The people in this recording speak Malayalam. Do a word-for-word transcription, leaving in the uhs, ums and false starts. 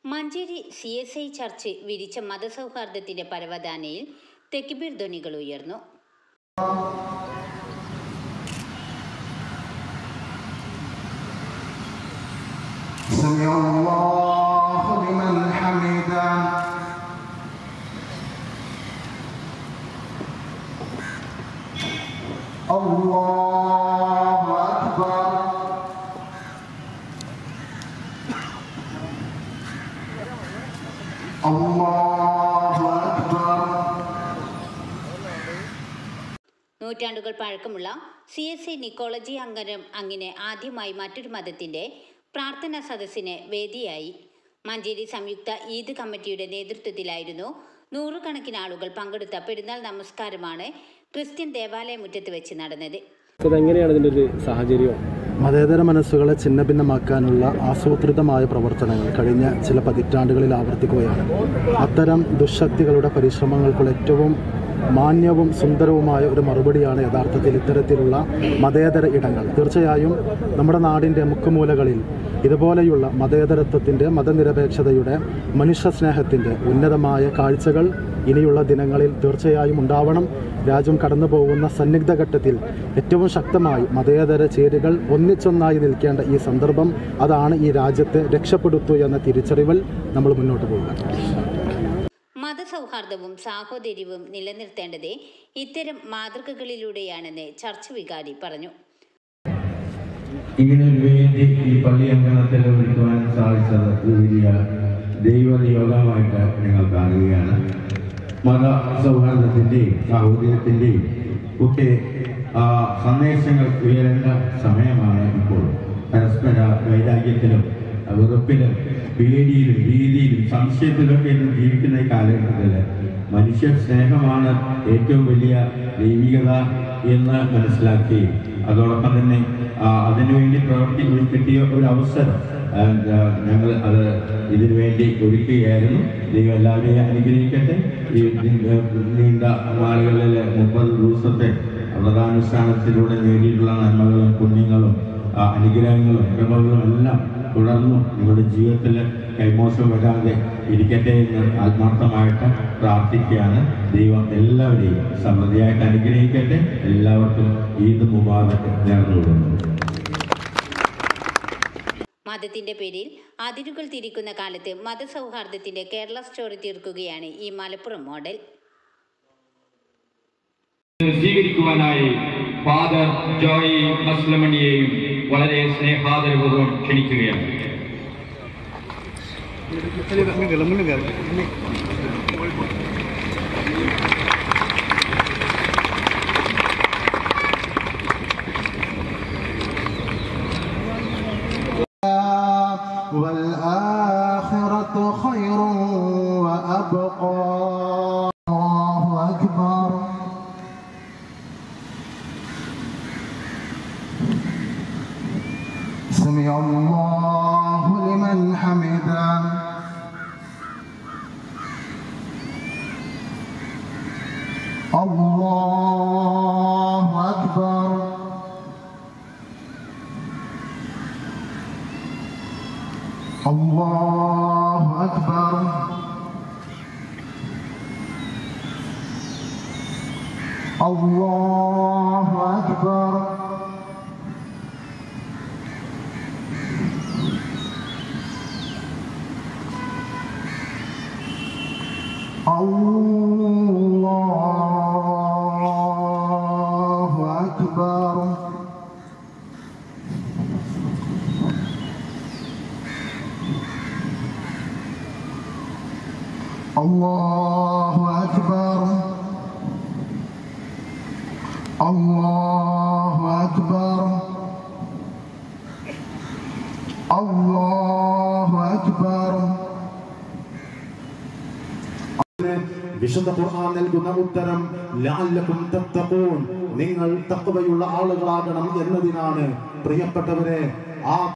Manjeri C S I church വിരിച്ച മതസൗഹാർദ്ദത്തിന്റെ പരവതാനിയിൽ തെക്കുബീർ ധ്വനികൾ ഉയർന്നു. അല്ലാഹു അക്ബർ. അല്ലാഹു അക്ബർ. നൂറ്റാണ്ടുകൾ പഴക്കമുള്ള സി എസ് ഐ നിക്കോളജി അങ്കണം അങ്ങനെ ആദ്യമായി മറ്റൊരു മതത്തിന്റെ പ്രാർത്ഥനാ സദസ്സിന് വേദിയായി. മഞ്ചേരി സംയുക്ത ഈദ് കമ്മിറ്റിയുടെ നേതൃത്വത്തിലായിരുന്നു നൂറുകണക്കിന് ആളുകൾ പങ്കെടുത്ത പെരുന്നാൾ നമസ്കാരമാണ് ക്രിസ്ത്യൻ ദേവാലയ മുറ്റത്ത് വെച്ച് നടന്നത്. എങ്ങനെയാണ് ഇതിൻ്റെ ഒരു സാഹചര്യം? മതേതര മനസ്സുകളെ ഛിന്നഭിന്നമാക്കാനുള്ള ആസൂത്രിതമായ പ്രവർത്തനങ്ങൾ കഴിഞ്ഞ ചില പതിറ്റാണ്ടുകളിൽ ആവർത്തിക്കുകയാണ്. അത്തരം ദുശക്തികളുടെ പരിശ്രമങ്ങൾക്കുള്ള ഏറ്റവും മാന്യവും സുന്ദരവുമായ ഒരു മറുപടിയാണ് യഥാർത്ഥത്തിൽ ഇത്തരത്തിലുള്ള മതേതര ഇടങ്ങൾ. തീർച്ചയായും നമ്മുടെ നാടിൻ്റെ മുക്കുമൂലകളിൽ ഇതുപോലെയുള്ള മതേതരത്വത്തിൻ്റെ, മതനിരപേക്ഷതയുടെ, മനുഷ്യസ്നേഹത്തിൻ്റെ ഉന്നതമായ കാഴ്ചകൾ ഇനിയുള്ള ദിനങ്ങളിൽ തീർച്ചയായും ഉണ്ടാവണം. രാജ്യം കടന്നു പോകുന്ന സന്നിഗ്ധ ഘട്ടത്തിൽ ഏറ്റവും ശക്തമായി മതേതര ചേരികൾ ഒന്നിച്ചൊന്നായി നിൽക്കേണ്ട ഈ സന്ദർഭം, അതാണ് ഈ രാജ്യത്തെ രക്ഷപ്പെടുത്തു എന്ന തിരിച്ചറിവിൽ നമ്മൾ മുന്നോട്ട് പോകുക. മതസൗഹാർദ്ദവും സാഹോദര്യവും നിലനിർത്തേണ്ടത് ഇത്തരം മാതൃകകളിലൂടെയാണെന്ന് ചർച്ച് വികാരി പറഞ്ഞു. ഇങ്ങനെ ഒരു വേദി ഈ പള്ളി അങ്കണത്തിൽ ഒരുക്കുവാൻ സാധിച്ചത് വലിയ ദൈവനിയോഗമായിട്ട് ഞങ്ങൾ കാണുകയാണ്. മത സൗഹാർദ്ദത്തിൻ്റെയും സാഹോദര്യത്തിൻ്റെയും ഒക്കെ സന്ദേശങ്ങൾ ഉയരേണ്ട സമയമാണ് ഇപ്പോൾ. പരസ്പര വൈരാഗ്യത്തിലും വെറുപ്പിലും പേടിയിലും ഭീതിയിലും സംശയത്തിലൊക്കെ ഇന്ന് ജീവിക്കുന്ന ഈ കാലഘട്ടത്തിൽ മനുഷ്യ സ്നേഹമാണ് ഏറ്റവും വലിയ ദൈവികത എന്ന് മനസ്സിലാക്കി അതോടൊപ്പം തന്നെ അതിനുവേണ്ടി പ്രവർത്തിക്കാൻ കിട്ടിയ ഒരു അവസരം ഞങ്ങൾ അത് ഇതിനു വേണ്ടി ഒരുക്കുകയായിരുന്നു. ദൈവം എല്ലാവരെയും അനുഗ്രഹിക്കട്ടെ. ഈ നീണ്ട നാളുകളിൽ മുപ്പത് ദിവസത്തെ വ്രതാനുഷ്ഠാനത്തിലൂടെ നേടിയിട്ടുള്ള നന്മകളും പുണ്യങ്ങളും അനുഗ്രഹങ്ങളും ഇടപെടലും എല്ലാം തുടർന്നും നിങ്ങളുടെ ജീവിതത്തിൽ കൈമോശം വരാതെ ഇരിക്കട്ടെ എന്ന് ആത്മാർത്ഥമായിട്ട് പ്രാർത്ഥിക്കുകയാണ്. ദൈവം എല്ലാവരെയും സമൃദ്ധിയായിട്ട് അനുഗ്രഹിക്കട്ടെ. എല്ലാവർക്കും ഈദ് മുബാറക് നേർന്നുകൊള്ളുന്നു. മതത്തിന്റെ പേരിൽ അതിരുകൾ തിരിക്കുന്ന കാലത്ത് മതസൗഹാർദ്ദത്തിന്റെ കേരള സ്റ്റോറി തീർക്കുകയാണ് ഈ മലപ്പുറം മോഡൽ. സ്വീകരിക്കുവാനായി ഫാദർ ജോയി മസ്ലമണിയെയും വളരെ സ്നേഹാദരപൂർവ്വം ക്ഷണിക്കുകയാണ്. والآخرة خير وأبقى. الله أكبر. سمع الله لمن حمده. الله أكبر. الله أكبر. الله أكبر. الله أكبر. الله أكبر. الله أكبر. الله أكبر. വിശുദ്ധ ഖുർആൻ നൽകുന്ന ഉത്തരം ലഅല്ലകും തത്തഖൂൻ, നിങ്ങൾ തഖ്വയുള്ള ആളുകളാകണം എന്നതിനാണ്. പ്രിയപ്പെട്ടവരെ, ആ